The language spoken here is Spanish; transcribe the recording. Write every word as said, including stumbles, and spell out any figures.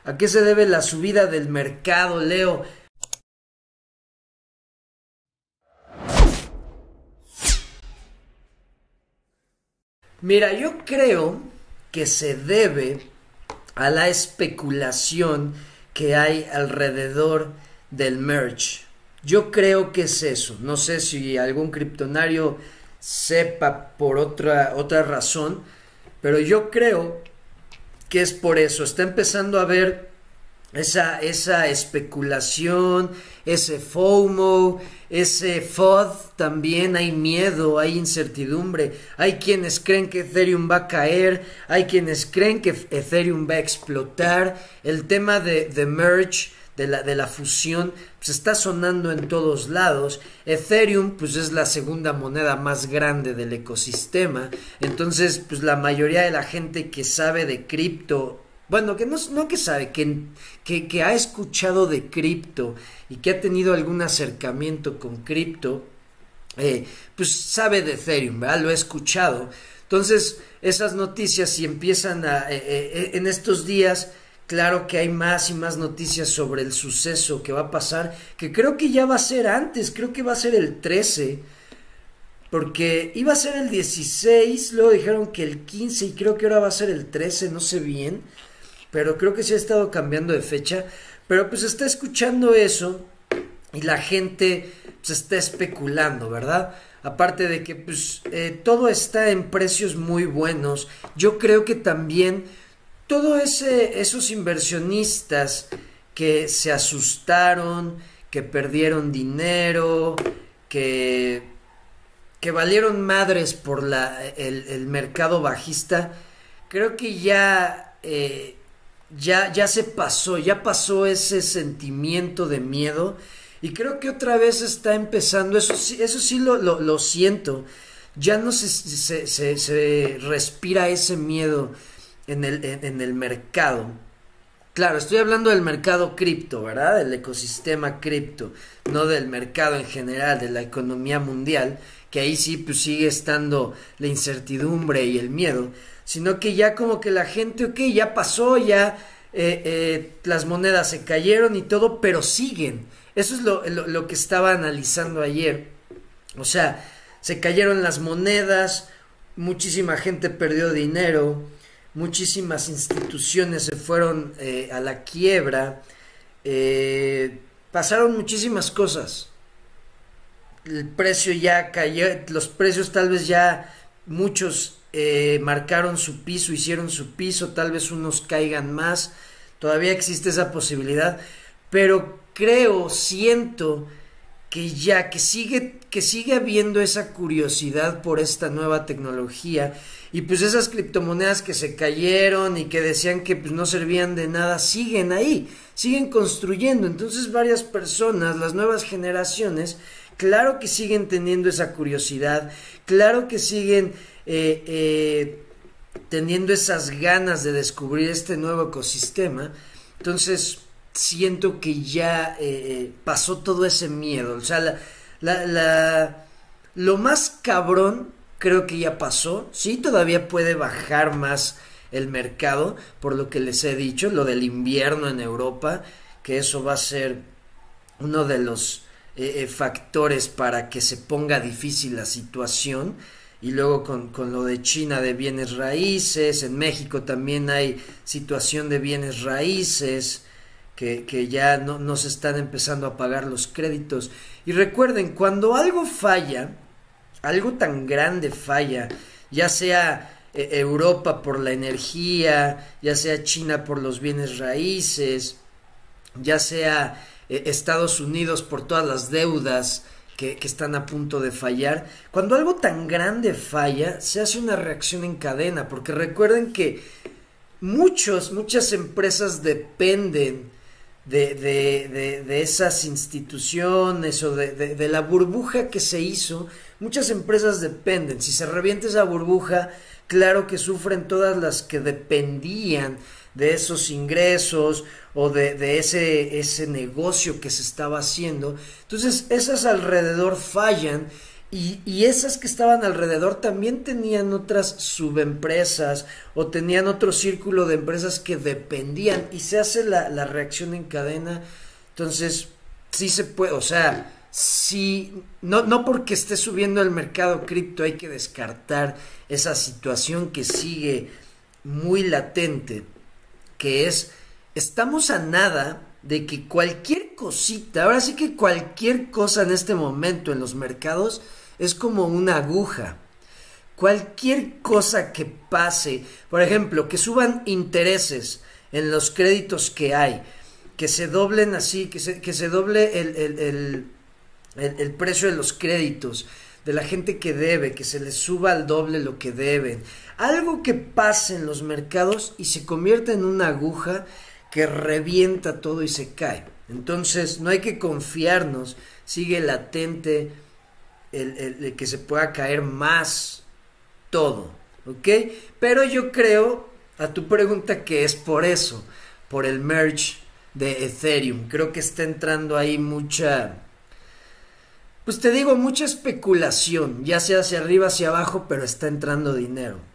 ¿A qué se debe la subida del mercado, Leo? Mira, yo creo que se debe a la especulación que hay alrededor del merge. Yo creo que es eso. No sé si algún criptonario sepa por otra, otra razón, pero yo creo que es por eso. Está empezando a haber esa, esa especulación, ese FOMO, ese F U D, también hay miedo, hay incertidumbre. Hay quienes creen que Ethereum va a caer, hay quienes creen que Ethereum va a explotar. El tema de, de merge, de la, de la fusión, pues está sonando en todos lados. Ethereum pues es la segunda moneda más grande del ecosistema, entonces pues la mayoría de la gente que sabe de cripto, bueno, que no, no que sabe, que, que, que ha escuchado de cripto y que ha tenido algún acercamiento con cripto, eh, pues sabe de Ethereum, ¿verdad? Lo he escuchado. Entonces esas noticias si empiezan a, eh, eh, en estos días, claro que hay más y más noticias sobre el suceso que va a pasar, que creo que ya va a ser antes, creo que va a ser el trece, porque iba a ser el dieciséis, luego dijeron que el quince y creo que ahora va a ser el trece, no sé bien, pero creo que sí ha estado cambiando de fecha, pero pues está escuchando eso y la gente se está especulando, ¿verdad? Aparte de que pues eh, todo está en precios muy buenos, yo creo que también todos ese, esos inversionistas que se asustaron, que perdieron dinero, que, que valieron madres por la, el, el mercado bajista, creo que ya, eh, ya, ya se pasó, ya pasó ese sentimiento de miedo y creo que otra vez está empezando, eso sí, eso sí lo, lo, lo siento, ya no se, se, se, se respira ese miedo en el, en, en el mercado. Claro, estoy hablando del mercado cripto, ¿verdad? Del ecosistema cripto, no del mercado en general, de la economía mundial, que ahí sí pues sigue estando la incertidumbre y el miedo, sino que ya como que la gente, ok, ya pasó, ya eh, eh, las monedas se cayeron y todo, pero siguen. Eso es lo, lo, lo que estaba analizando ayer. O sea, se cayeron las monedas, muchísima gente perdió dinero, muchísimas instituciones se fueron eh, a la quiebra, eh, pasaron muchísimas cosas, el precio ya cayó, los precios tal vez ya muchos eh, marcaron su piso, hicieron su piso, tal vez unos caigan más, todavía existe esa posibilidad, pero creo, siento que ya, que sigue, que sigue habiendo esa curiosidad por esta nueva tecnología y pues esas criptomonedas que se cayeron y que decían que pues no servían de nada, siguen ahí, siguen construyendo, entonces varias personas, las nuevas generaciones, claro que siguen teniendo esa curiosidad, claro que siguen eh, eh, teniendo esas ganas de descubrir este nuevo ecosistema, entonces siento que ya eh, pasó todo ese miedo, o sea, la, la, la, lo más cabrón creo que ya pasó, sí, todavía puede bajar más el mercado, por lo que les he dicho, lo del invierno en Europa, que eso va a ser uno de los eh, eh, factores para que se ponga difícil la situación, y luego con, con lo de China de bienes raíces, en México también hay situación de bienes raíces, Que, que ya no, no se están empezando a pagar los créditos. Y recuerden, cuando algo falla, algo tan grande falla, ya sea eh, Europa por la energía, ya sea China por los bienes raíces, ya sea eh, Estados Unidos por todas las deudas que, que están a punto de fallar, cuando algo tan grande falla, se hace una reacción en cadena, porque recuerden que muchos, muchas empresas dependen De, de, de, de esas instituciones o de, de, de la burbuja que se hizo. Muchas empresas dependen, si se revienta esa burbuja, claro que sufren todas las que dependían de esos ingresos o de, de ese, ese negocio que se estaba haciendo. Entonces esas alrededor fallan Y, y esas que estaban alrededor también tenían otras subempresas o tenían otro círculo de empresas que dependían y se hace la, la reacción en cadena. Entonces, sí se puede, o sea, sí, no, no porque esté subiendo el mercado cripto hay que descartar esa situación que sigue muy latente, que es, estamos a nada de que cualquier cosita, ahora sí que cualquier cosa en este momento en los mercados es como una aguja. Cualquier cosa que pase, por ejemplo, que suban intereses en los créditos que hay, que se doblen así, que se, que se doble el, el, el, el, el precio de los créditos, de la gente que debe, que se les suba al doble lo que deben. Algo que pase en los mercados y se convierte en una aguja que revienta todo y se cae. Entonces no hay que confiarnos, sigue latente el, el, el que se pueda caer más todo, ¿ok? Pero yo creo, a tu pregunta, que es por eso, por el merge de Ethereum. Creo que está entrando ahí mucha, pues te digo, mucha especulación, ya sea hacia arriba, hacia abajo, pero está entrando dinero.